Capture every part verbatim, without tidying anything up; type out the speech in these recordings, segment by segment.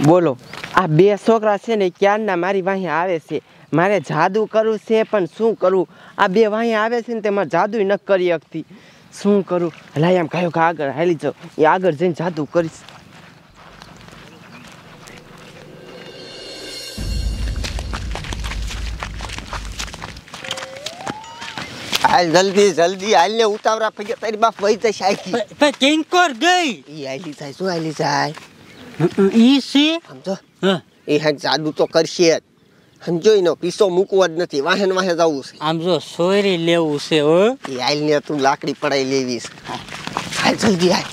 બોલો આ બે છોકરા છે ને ક્યારના મારી વાહી આવે છે મારે જાદુ કરવું છે પણ શું કરું આ બે વાહી આવે છે ને તે મારે જાદુ ન કરી શકતી શું કરું લાય આમ કયો કે આગળ હાલી જાઉં એ આગળ જઈને જાદુ કરીશ હાલ જલ્દી જલ્દી હાલ ને ઉતાવળા પગે તારી બાપ વઈ જશે આખી પણ કિંકોર ગઈ ઈ હાલી જાય શું હાલી જાય ઈ છે સમજો હા એ હાક જાદુ તો કરશે જ સમજો એનો પીસો મૂકવો જ નથી વાહન વાહે જવું છે આમ જો સોયરી લેવું છે હો એ હાલ ને તું લાકડી પડાઈ લેવી છે હાલ જલ્દી હાલ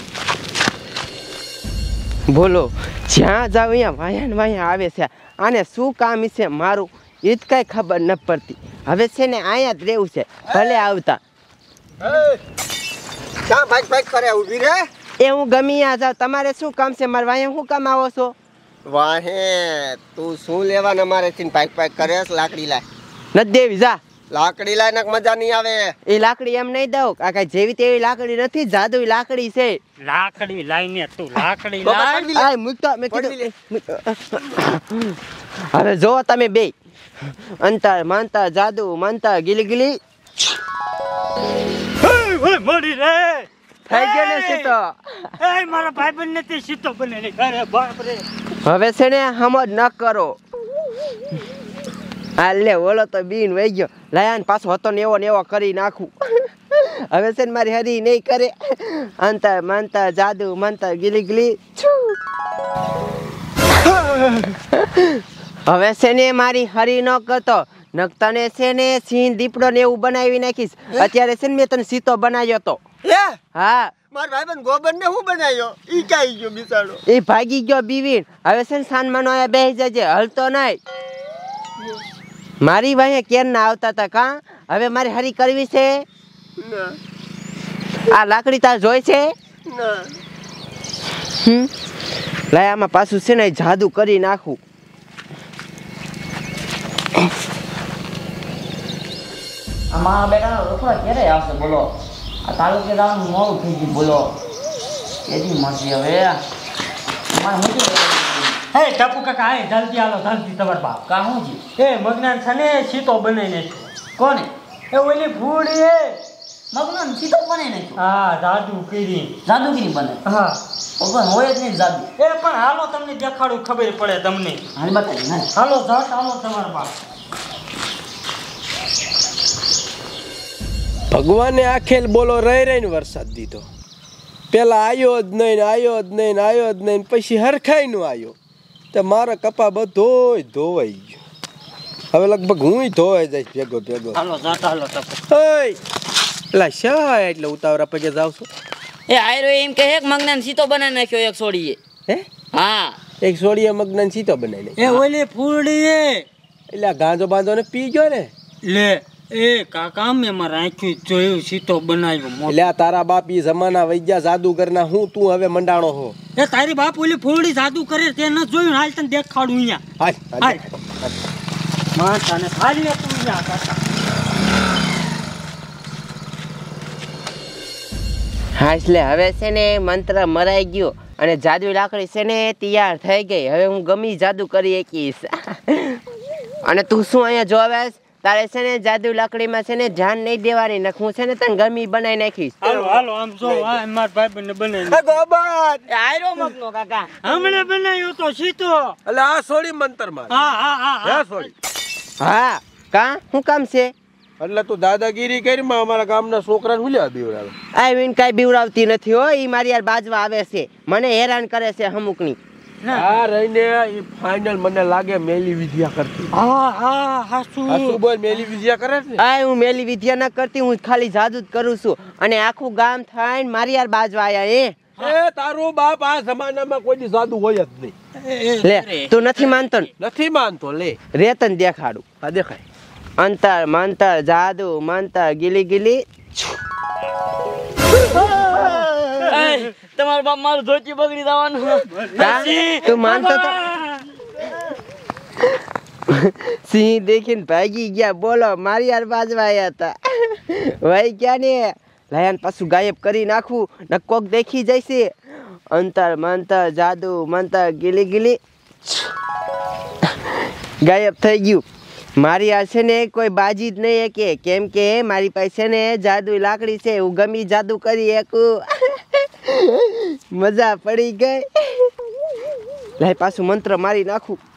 બોલો જ્યાં જાવ અહીંયા વાહન વાહન આવે છે આને શું કામ છે મારું એ જ કાંઈ ખબર ન પડતી હવે છે ને અહીંયા જ રહેવું છે ભલે આવતા ક્યાં ભાગ ભાગ કરે ઊભી રે એ હું ગમી ત્યાં જાઉં તમારે શું કામ છે મારા વાહન શું કામ આવો છો વાહે તું શું લેવાને મારે થી ભાગ ભાગ કરે લાકડી લાય નથી દેવી જા લાકડી લાય ને મજા નહીં આવે એ લાકડી એમ નહીં દઉં કાકા જેવી તેવી લાકડી નથી જાદુ લાકડી છે લાકડી લાઈને તું લાકડી બાબા, લાય પડવી લે. આ મૂકતો મેં પડવી કીધું હવે જો તમે બે અંતર મંતર જાદુ મંતર ગીલી ગીલી ઓય મળી રે થઈ ગયો ને સીતો એ મારા ભાઈબંધ નથી સીતો બને ને ઘરે બાપ રે હવે છે ને હમજ ન કરો આ લે ઓલો તો બીન વહી ગયો લાયાન પાછો હતો ને એવો ને એવો કરી નાખું હવે છે ને મારી હરી નહીં કરે અંતર મંતર જાદુ મંતર ગીલી ગીલી છું. હવે છે ને મારી હરી ન કરતો નકતને છે ને સિંહ દીપડો ને એવું બનાવી નાખીશ અત્યારે છે ને મેં તને સીતો બનાવ્યો તો હે હા માર ભાઈબંધ ગોબર ને હું બનાવ્યો ઈ કાઈ ગયો બિચારો એ ભાગી ગયો બીવીન હવે છે ને સાનમાનો આયા બેસી જજે હલતો નહીં મારી વાહે કેર ના આવતા હતા કા હવે મારે હરી કરવી છે ના આ લાકડી તાર જોઈ છે ના હમ લાય આમાં પાછું છે ને જાદુ કરી નાખું આમાં બેટા રોકડા ક્યારે આવશે બોલો આ તાલુકે જવાનું મોડું થઈ ગયું બોલો કેજી મરજી હવે અમારે મૂકી હે ટપુ કાકા હે જલ્દી આલો જલ્દી તમાર બાપ કા હું જી એ મગનાન છે ને સીતો બનાવીને કોને એ ઓલી ભૂડી હે મગનો સીધો બને નાખ્યો હા જાદુ કરી જાદુગીરી બને હા પણ હોય જ નહીં જાદુ એ પણ હાલો તમને દેખાડું ખબર પડે તમને હાલ બતાવી ના હાલો જટ હાલો તમારા બાપ ભગવાને આખેલ બોલો રહી રહીને વરસાદ દીધો પેલા આવ્યો જ નહીં આવ્યો જ નહીં આવ્યો જ નહીં પછી હરખાઈ નું આવ્યો તો મારા કપા બધોય ધોવાઈ ગયો હવે લગભગ હું ધોવાઈ જઈશ ભેગો ભેગો હાલો જટ હાલો ટપુ ઓય પેલા શા એટલે ઉતાવળા પગે જાવ છો એ આયરો એમ કહે કે મગનાન સીતો બનાવી નાખ્યો એક છોડીએ હે હા એક સોળીએ મગનાન સીતો બનાવી એ ઓલી ફૂડી હે એટલે આ ગાંજો બાંધો ને પી ગયો ને લે એ કાકા મેં મારા આંખ્યું જોયું સીતો બનાવ્યો મોટો. એટલે આ તારા બાપ ઈ જમાના વૈદ્યા જાદુગરના હું તું હવે મંડાણો હો એ તારી બાપ ઓલી ફૂડી જાદુ કરે તે ન જોયું હાલ તને દેખાડું અહીંયા હાય હાલ માતાને ખાલી તું અહીંયા કાકા હા એટલે હવે છે ને મંત્ર મરાઈ ગયો અને જાદુ લાકડી છે ને તૈયાર થઈ ગઈ હવે હું ગમી જાદુ કરી શકીશ અને તું શું અહીંયા જોવે તારે છે ને જાદુ લાકડીમાં છે ને ધ્યાન નહીં દેવાની ને હું છે ને તને ગમી બનાવી નાખીશ હાલો હાલો આમ જો આ માર ભાઈબંધને બનાવી ગોબર એ આયરો મગનો કાકા હમણે બનાવ્યો તો સીતો એટલે આ સોળી મંતર માં હા હા હા હે હા સોળી હા કા શું કામ છે એટલે તું દાદાગીરી કરી માં અમારા ગામના છોકરાને ભૂલ્યા બીવડાવે આવીને કાંઈ બીવડાવતી નથી હો એ મારી યાર બાજવા આવે છે મને હેરાન કરે છે અમુકની આ રહીને ઈ ફાઇનલ મને લાગે મેલી વિદ્યા કરતી હા હા હા શું આ શું બોલ મેલી વિદ્યા કરે છે ને આ હું મેલી વિદ્યા ન કરતી હું ખાલી જાદુ જ કરું છું અને આખું ગામ થઈને મારી યાર બાજવા આયા એ એ તારો બાપ આ જમાનામાં કોઈ જાદુ હોય જ નહીં લે તું નથી માનતો ને? નથી માનતો લે રે તને દેખાડું આ દેખાય અંતર મંતર જાદુ મંતર ગીલી ગીલી એ તમારો બાપ મારું ધોતી બગડી જવાનું હા? તું માનતો તો સિંહ દેખીને ભાગી ગયા બોલો મારી યાર બાજવા આવ્યા હતા ભાઈ ક્યાં ને લાયન પાછું ગાયબ કરી નાખું ને કોક દેખી જઈશે અંતર મંતર જાદુ મંતર ગીલી ગીલી ગાયબ થઈ ગયું. મારી આ છે ને કોઈ બાજી જ નહીં કે કેમ કે મારી પાસે ને જાદુ લાકડી છે. હું ગમી જાદુ કરી એકું. મજા પડી ગઈ. લાય પાછું મંત્ર મારી નાખું.